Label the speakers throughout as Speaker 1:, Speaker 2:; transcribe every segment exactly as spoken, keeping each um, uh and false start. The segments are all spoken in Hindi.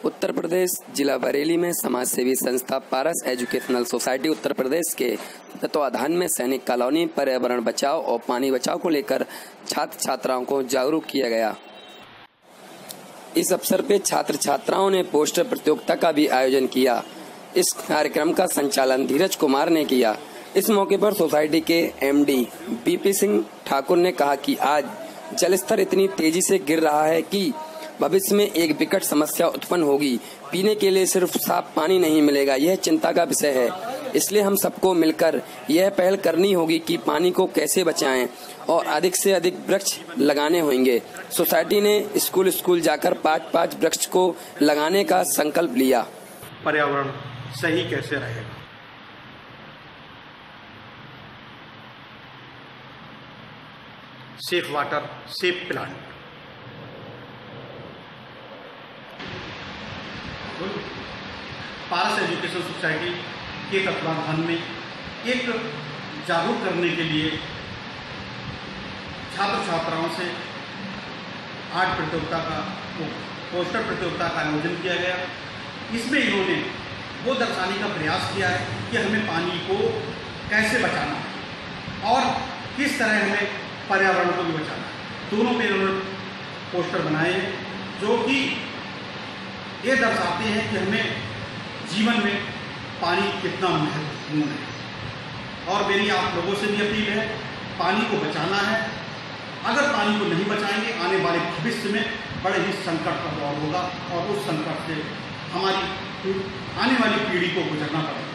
Speaker 1: उत्तर प्रदेश जिला बरेली में समाज सेवी संस्था पारस एजुकेशनल सोसाइटी उत्तर प्रदेश के तत्वाधान में सैनिक कॉलोनी पर्यावरण बचाव और पानी बचाव को लेकर छात्र छात्राओं को जागरूक किया गया। इस अवसर पे छात्र छात्राओं ने पोस्टर प्रतियोगिता का भी आयोजन किया। इस कार्यक्रम का संचालन धीरज कुमार ने किया। इस मौके पर सोसाइटी के एमडी बीपी सिंह ठाकुर ने कहा कि आज जल स्तर इतनी तेजी से गिर रहा है कि भविष्य में एक विकट समस्या उत्पन्न होगी। पीने के लिए सिर्फ साफ पानी नहीं मिलेगा, यह चिंता का विषय है। इसलिए हम सबको मिलकर यह पहल करनी होगी कि पानी को कैसे बचाएं और अधिक से अधिक वृक्ष लगाने होंगे। सोसाइटी ने स्कूल स्कूल जाकर पाँच पाँच वृक्ष को लगाने का संकल्प लिया।
Speaker 2: पर्यावरण सही कैसे रहेगा? Safe water, safe plant. Paras education society के तत्वाधान में एक जागरूक करने के लिए छात्र छात्राओं से आर्ट प्रतियोगिता का पोस्टर प्रतियोगिता का आयोजन किया गया। इसमें इन्होंने वो दर्शाने का प्रयास किया है कि हमें पानी को कैसे बचाना है और किस तरह हमें पर्यावरण को भी बचाना है। दोनों पे इन्होंने पोस्टर बनाए हैं जो कि ये दर्शाते हैं कि हमें जीवन में पानी कितना महत्वपूर्ण है। और मेरी आप लोगों से भी अपील है, पानी को बचाना है। अगर पानी को नहीं बचाएंगे आने वाले भविष्य में बड़े ही संकट का दौर होगा और उस संकट से हमारी आने वाली पीढ़ी को गुजरना पड़ेगा।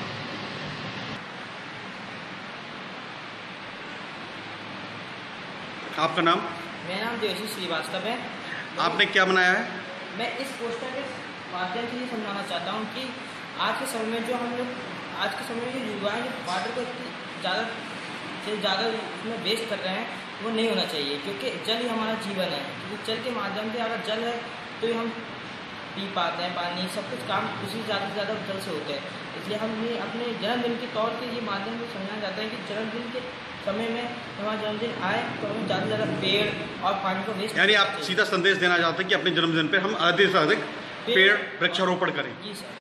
Speaker 2: आपका नाम?
Speaker 3: मेरा नाम देवशी श्रीवास्तव है।
Speaker 2: आपने क्या बनाया है?
Speaker 3: मैं इस पोस्टर के माध्यम से ये समझाना चाहता हूँ कि आज के समय में जो हम लोग आज के समय में जो युवा हैं वाटर को इतनी ज़्यादा से ज़्यादा उसमें वेस्ट कर रहे हैं, वो नहीं होना चाहिए, क्योंकि जल ही हमारा जीवन है। क्योंकि जल के माध्यम से अगर जल है तो ही हम पी पाते हैं पानी, सब कुछ काम उसी ज़्यादा से ज़्यादा जल से होते हैं। इसलिए हम ये अपने जन्मदिन के तौर पर ये माध्यम से समझाना चाहते हैं कि जन्मदिन के समय में हमारा जन्मदिन आए तो हमें ज़्यादा से ज़्यादा पेड़ और पानी को वेस्ट,
Speaker 2: यानी आप सीधा संदेश देना चाहते हैं कि अपने जन्मदिन पर हम अधिक से अधिक पेड़ वृक्षारोपण करें।
Speaker 3: जी सर।